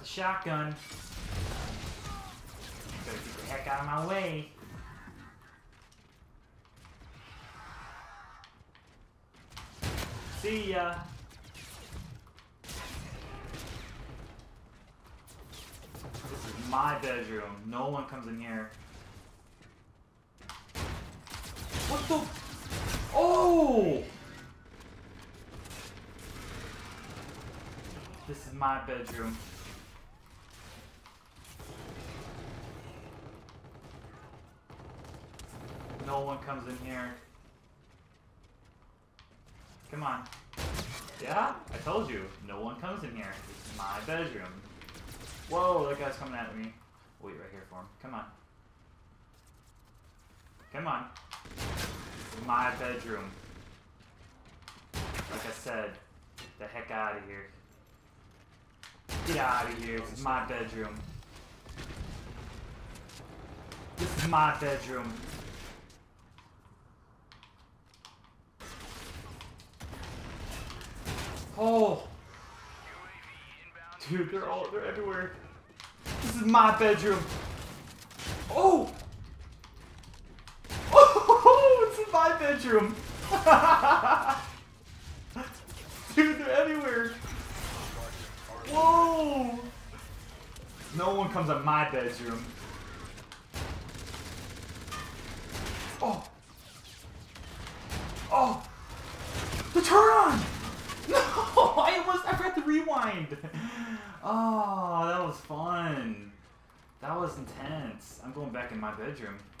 the shotgun. Better get the heck out of my way. See ya. This is my bedroom. No one comes in here. What the? Oh! This is my bedroom. No one comes in here. Come on. Yeah? I told you. No one comes in here. This is my bedroom. Whoa, that guy's coming at me. Wait right here for him. Come on. Come on. This is my bedroom. Like I said, get the heck out of here. Get out of here. This is my bedroom. This is my bedroom. Oh! Dude, they're everywhere. This is my bedroom. Oh! Oh! This is my bedroom. Dude, they're everywhere. Whoa! No one comes in my bedroom. Oh! Oh! The turn on! No! I forgot to rewind! Oh, that was fun. That was intense. I'm going back in my bedroom.